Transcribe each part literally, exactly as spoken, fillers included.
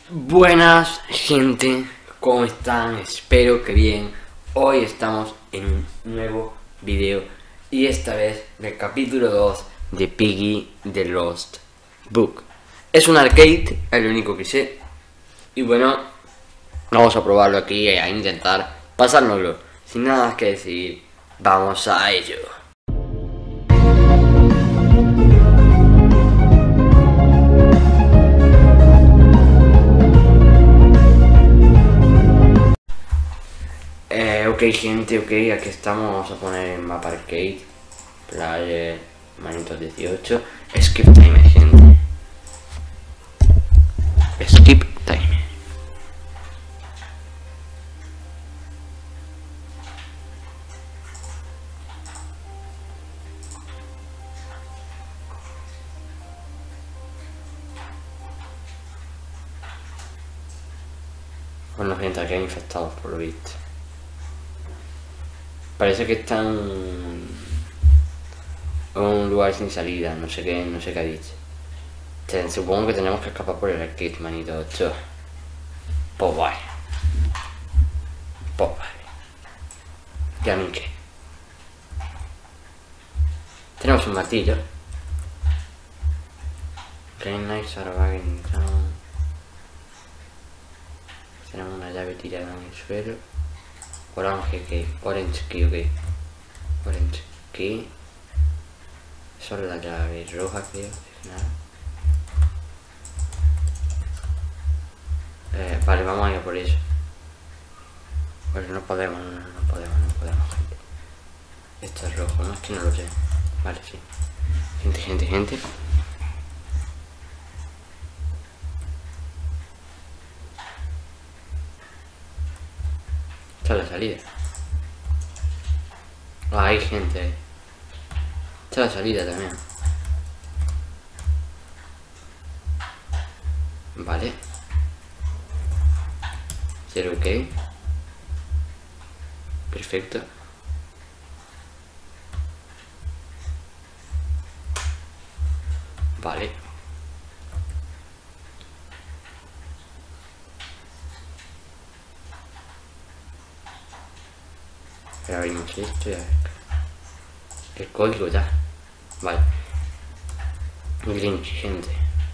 Buenas gente, ¿cómo están? Espero que bien. Hoy estamos en un nuevo video y esta vez del capítulo dos de Piggy the Lost Book. Es un arcade, es lo único que sé. Y bueno, vamos a probarlo aquí y a intentar pasárnoslo. Sin nada más que decir, vamos a ello. Eh, ok gente, ok, aquí estamos, vamos a poner en mapa arcade, player, manitos dieciocho, skip time gente, skip time. Bueno gente, aquí hay infectados por lo visto. Parece que están en un lugar sin salida, no sé qué, no sé qué ha dicho. Supongo que tenemos que escapar por el arcade, manito ocho. Pues vale. Pues vale. Ya ni qué. Tenemos un martillo. Grey Knights are back in town. Tenemos una llave tirada en el suelo. Orange key, orange key, ok. Orange key. Solo la llave roja, creo. Nada. Eh, vale, vamos a ir por eso. Pues no podemos, no, no, no podemos, no podemos, gente. Esto es rojo, no es que no lo sé. Vale, sí. Gente, gente, gente. Esta es la salida. Ah, hay gente ahí. Esta es la salida también. Vale. Cero ok. Perfecto. Vale. Pero abrimos esto y a ver. El código ya. Vale. Grinch, gente.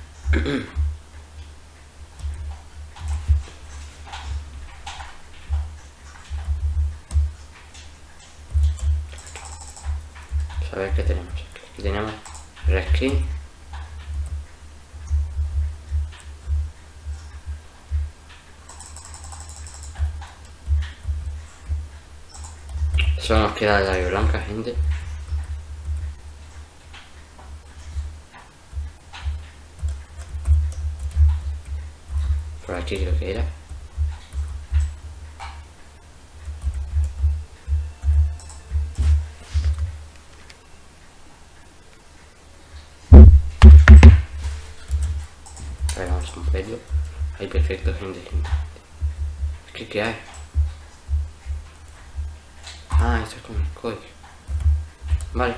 A ver qué tenemos aquí. Aquí tenemos reskin. Solo nos queda la llave blanca, gente. Por aquí creo que era. A ver, vamos a moverlo. Ahí, perfecto, gente, gente. Es que, ¿qué hay? Ah, esto es con el código. Vale.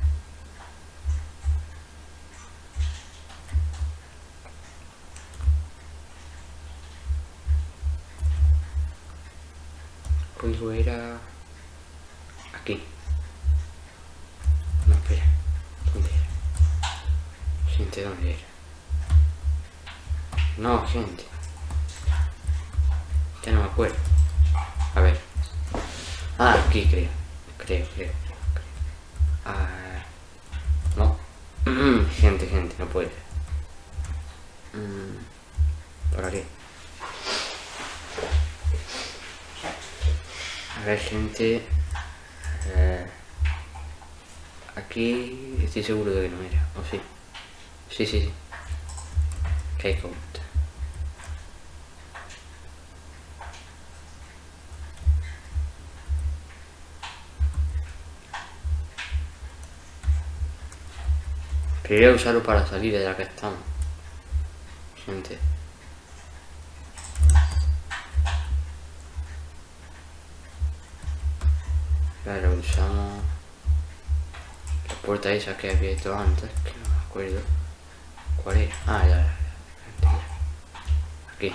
El código era... aquí. No, espera. ¿Dónde era? Gente, ¿dónde era? No, gente. Ya no me acuerdo. A ver. Ah, aquí creo. Creo, creo, creo. creo. Ah, no. gente, gente, no puede. Mm, por aquí. A ver, gente. Eh, aquí estoy seguro de que no era. ¿O sí? Sí, sí, sí. Take out. Quería usarlo para salir de la que estamos. Gente. Ahora lo usamos. La puerta esa que había hecho antes, que no me acuerdo. ¿Cuál era? Ah, ya, ya, ya. aquí.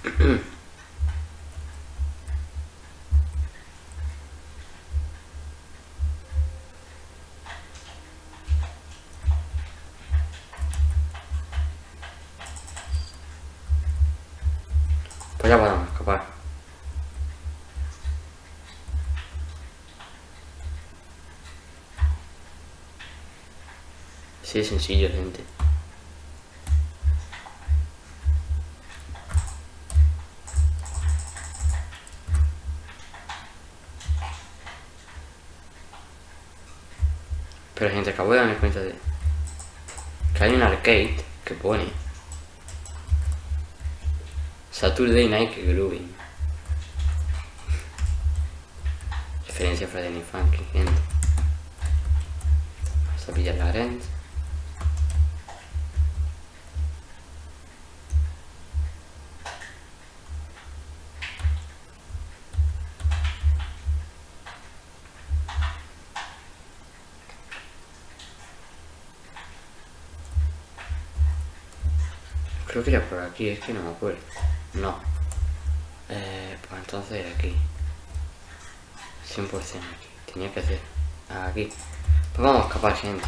Pues ya podemos escapar. Sí, es sencillo, gente. Pero gente, acabo de darme cuenta de que hay un arcade que pone Saturday Night Grooving. Referencia a Friday Night Funkin', gente. Vamos a pillar la rent. Creo que era por aquí, es que no me acuerdo. No. Eh, pues entonces aquí. cien por cien aquí. Tenía que hacer aquí. Pues vamos a escapar, gente.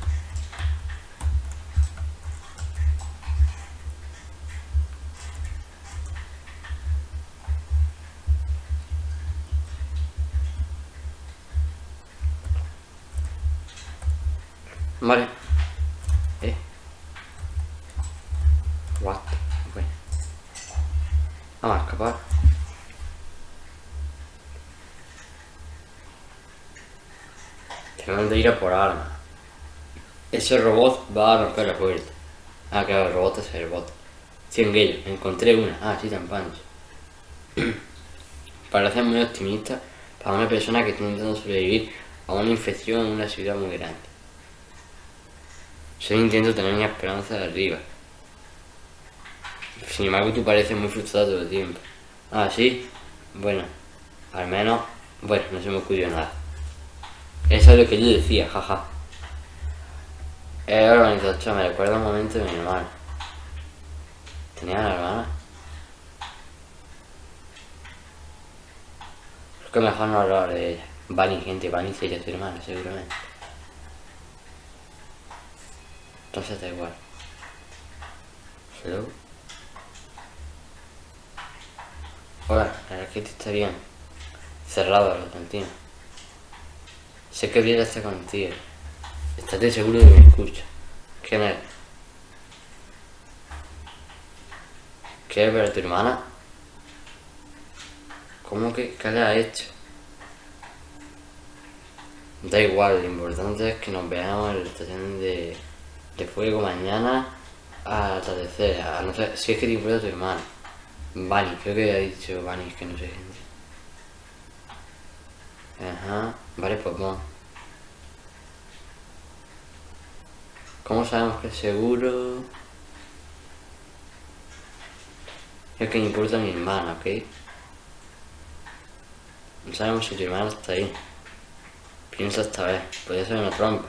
Vale. Eh. What? Bueno. Vamos a escapar. Tenemos de ir a por arma. Ese robot va a romper la puerta. Ah, claro, el robot es el bot. cien grillos, encontré una. Ah, sí, tan punch. Parece muy optimista para una persona que está intentando sobrevivir a una infección en una ciudad muy grande. Solo intento tener mi esperanza de arriba. Sin embargo, tú pareces muy frustrado todo el tiempo. Ah, sí. Bueno, al menos, bueno, no se me ocurrió nada. Eso es lo que yo decía, jaja. Era organización, me recuerda un momento de mi hermana. ¿Tenía una hermana? Creo que mejor no hablar de ella. Bunny, gente, Bunny sería su hermana, seguramente. Entonces da igual. Hello. Hola, la verdad es que está bien. Cerrado la cantina. Sé que Briella está contigo. Estate seguro de que me escucha. ¿Quién es? ¿Quieres ver a tu hermana? ¿Cómo que qué le ha hecho? Da igual, lo importante es que nos veamos en la estación de, de fuego mañana al atardecer. A no sé si es que te importa tu hermana. Bunny, creo que ha dicho Bunny, es que no sé gente. Ajá, vale, pues vamos. ¿Cómo sabemos que es seguro? Es que me importa mi hermana, ¿ok? No sabemos si tu hermana está ahí. Piensa esta vez, podría ser una trampa.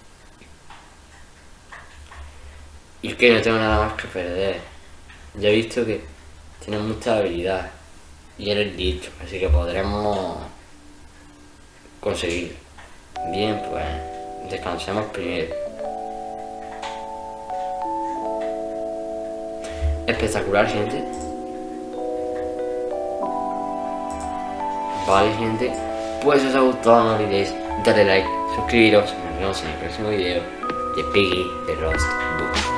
Y es que no tengo nada más que perder. Ya he visto que tiene mucha habilidad. Y eres dicho, así que podremos conseguirlo. Bien, pues descansemos primero. Espectacular, gente. Vale, gente. Pues si os ha gustado, no olvidéis darle like, suscribiros y nos vemos en el próximo video de Piggy The Roast Book.